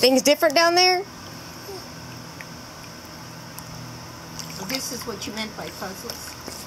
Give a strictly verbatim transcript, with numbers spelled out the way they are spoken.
Things different down there? So this is what you meant by puzzles?